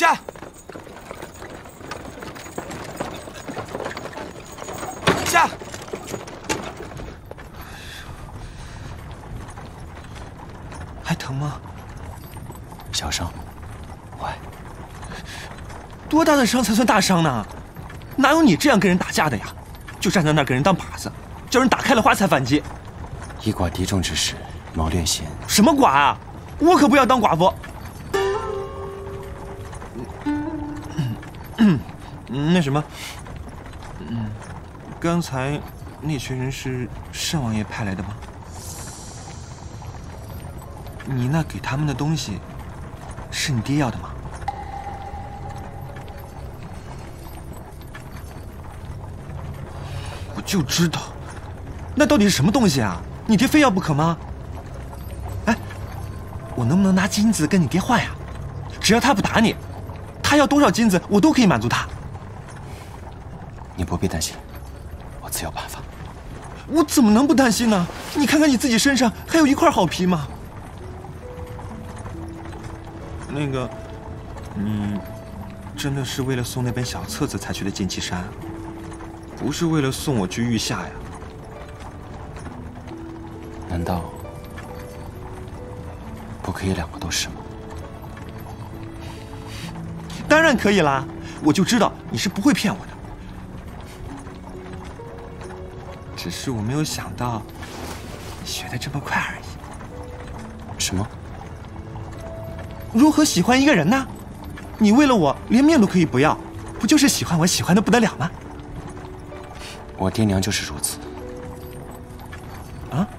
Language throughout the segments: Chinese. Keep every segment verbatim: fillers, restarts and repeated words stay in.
驾！驾！还疼吗？ 小伤，坏。 多大的伤才算大伤呢？哪有你这样跟人打架的呀？就站在那儿给人当靶子，叫人打开了花才反击。 以寡敌众之事，谋略贤。 什么寡啊？我可不要当寡妇。嗯，那什么，嗯，刚才那群人是单王爷派来的吗？你那给他们的东西，是你爹要的吗？我就知道，那到底是什么东西啊？你爹非要不可吗？哎，我能不能拿金子跟你爹换呀？只要他不打你，他要多少金子，我都可以满足他。 你不必担心，我自有办法。 我怎么能不担心呢？你看看你自己身上还有一块好皮吗？那个，你真的是为了送那本小册子才去的剑气山，不是为了送我去玉下呀？ 难道不可以两个都是吗？ 当然可以啦！我就知道你是不会骗我的，只是我没有想到你学得这么快而已。 什么？ 如何喜欢一个人呢？你为了我连命都可以不要，不就是喜欢我喜欢的不得了吗？ 我爹娘就是如此。 啊？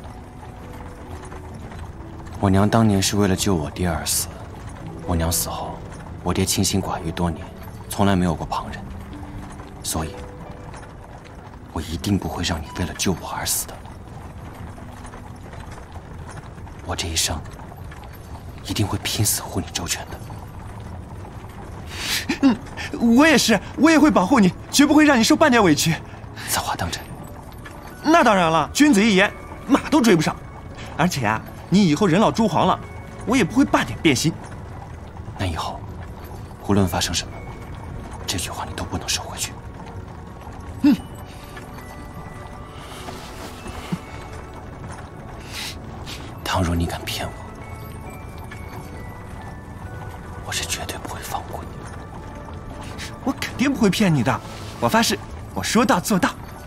我娘当年是为了救我爹而死，我娘死后，我爹清心寡欲多年，从来没有过旁人，所以，我一定不会让你为了救我而死的。我这一生，一定会拼死护你周全的。 嗯，我也是，我也会保护你，绝不会让你受半点委屈。 此话当真？ 那当然了，君子一言，马都追不上。而且啊，你以后人老珠黄了，我也不会半点变心。 那以后，无论发生什么，这句话你都不能收回去。 嗯。 倘若你敢骗我，我是绝对不会放过你。 我肯定不会骗你的，我发誓，我说到做到。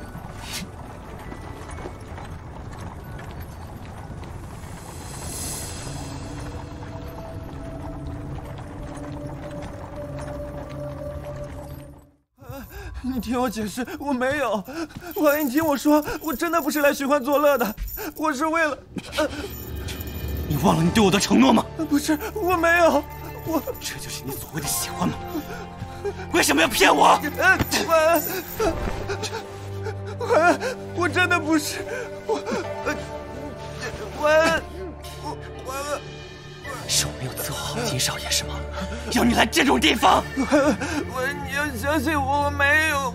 你听我解释，我没有。华英，你听我说，我真的不是来寻欢作乐的，我是为了……呃、 你忘了你对我的承诺吗？ 不是，我没有，我…… 这就是你所谓的喜欢吗？为什么要骗我？ 婉婉，我真的不是我，婉我婉， 是我没有伺候好金少爷是吗？要你来这种地方？ 婉，你要相信我，我没有。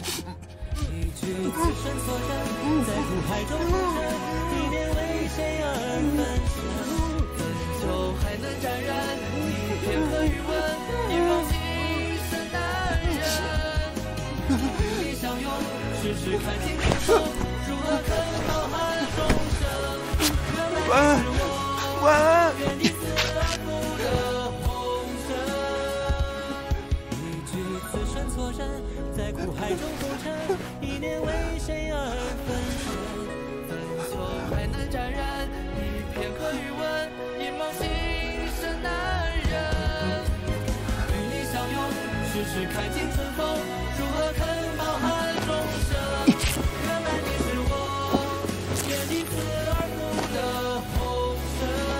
晚安，晚安。在苦海中浮沉，一念为谁而分身？分手还能沾染一片刻余温，一梦情深难忍。与你相拥，时时看尽春风，如何肯饱含终生？原来你是我眼里死而复的红尘。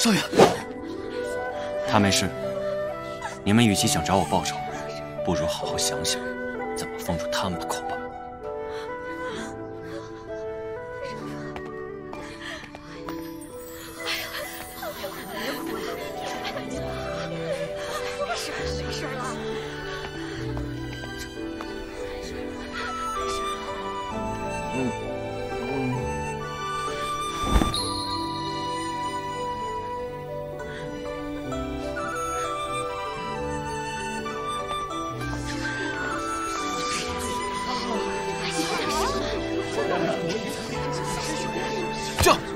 少爷， 他没事。你们与其想找我报仇，不如好好想想怎么封住他们的口吧。 这。